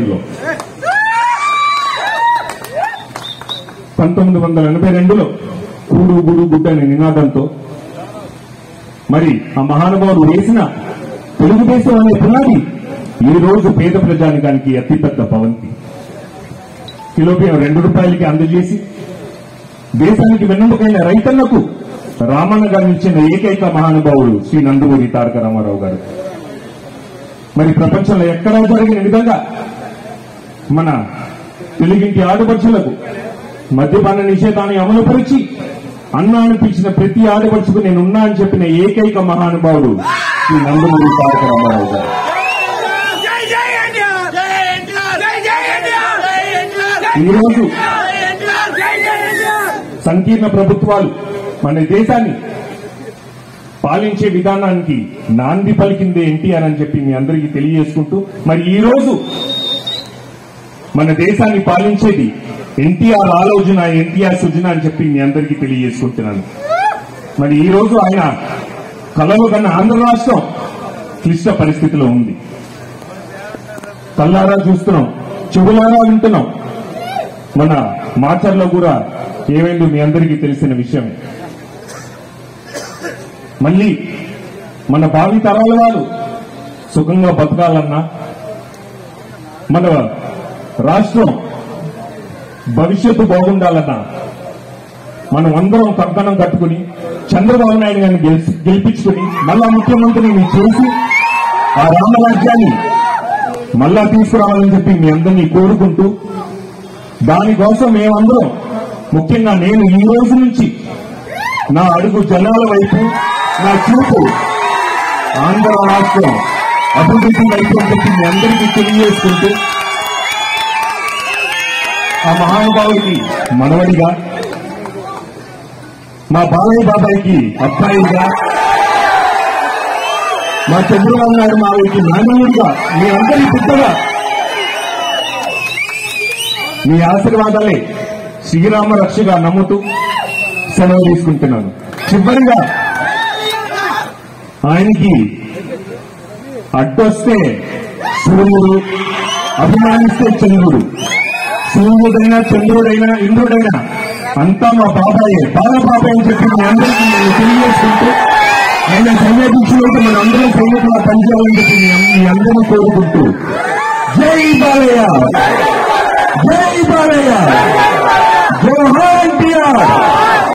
దేశంలో 1982లో కూడు గుడు గుడ్డ అనే నినాదంతో మరి ఆ మహానుభావుడు వేసిన తెలుగుదేశం అనే పునాది ఈ రోజు పేద ప్రజానికానికి అతిపెద్ద భవంతి. కిలో బియ్యం ₹2 అందజేసి దేశానికి వెన్నెముకైన రైతన్నకు రామన్న గారు ఇచ్చిన ఏకైక మహానుభావుడు శ్రీ నందమూరి తారక రామారావు గారు. మరి ప్రపంచంలో ఎక్కడా జరిగిన విధంగా మన తెలుగింటి ఆడపడుచులకు మద్యపాన నిషేధాన్ని అమలుపరిచి అన్నా అనిపించిన ప్రతి ఆడపడుచుకు నేనున్నా అని చెప్పిన ఏకైక మహానుభావుడు శ్రీ నందమూరి తారక రామారావు గారు. ఈరోజు సంకీర్ణ ప్రభుత్వాలు మన దేశాన్ని పాలించే విధానానికి నాంది పలికిందే ఎన్టీఆర్ అని చెప్పి మీ అందరికీ తెలియజేసుకుంటూ, మరి ఈ రోజు మన దేశాన్ని పాలించేది ఎన్టీఆర్ ఆలోచన, ఎన్టీఆర్ సృజన అని చెప్పి మీ అందరికీ తెలియజేసుకుంటున్నాను. మరి ఈ రోజు ఆయన కలలు కన్నా ఆంధ్ర రాష్ట్రం క్లిష్ట పరిస్థితిలో ఉంది. కళ్ళారా చూస్తున్నాం, చెవులారా వింటున్నాం. మన మాచర్లో కూడా ఏమైందో మీ అందరికీ తెలిసిన విషయమే. మళ్ళీ మన భావి తరాల వారు సుఖంగా బతకాలన్నా, మన రాష్ట్రం భవిష్యత్తు బాగుండాలన్నా మనం అందరం కంకణం కట్టుకుని చంద్రబాబు నాయుడు గారిని గెలిపించుకుని మళ్ళా ముఖ్యమంత్రిని చేసి ఆ రామరాజ్యాన్ని మళ్ళా తీసుకురావాలని చెప్పి మీ అందరినీ కోరుకుంటూ, దానికోసం మేమందరం, ముఖ్యంగా నేను ఈ రోజు నుంచి నా అడుగు జనాల వైపు, నా చూపు ఆంధ్ర రాష్ట్రం అభివృద్ధి వైపు అని చెప్పి మీ అందరికీ తెలియజేసుకుంటూ, ఆ మహానుభావుడికి మనవడిగా, మా బాలయ్య బాబాయికి అబ్బాయిగా, మా చంద్రబాబు నాయుడు మావయ్యకి నాన్నవుడిగా, మీ అందరి పుట్టగా మీ ఆశీర్వాదాలే శ్రీరామ రక్షగా నమ్ముతూ సెలవు తీసుకుంటున్నాను. చివరిగా ఆయనకి అడ్డొస్తే సూర్యుడు, అభిమానిస్తే చంద్రుడు, సూర్యుడైనా చంద్రుడైనా ఇంద్రుడైనా అంతా మా బాబాయే, బాబాయ్ అని చెప్పి మీ అందరికీ నేను తెలియజేసుకుంటూ, ఆయన సైన్యాధ్యక్షులైతే మన అందరం సైనికుల పనిచేయాలని చెప్పి మీ అందరూ కోరుకుంటూ, జై బాలయ్య, జై బాలయ్య, జై ఎన్టీఆర్.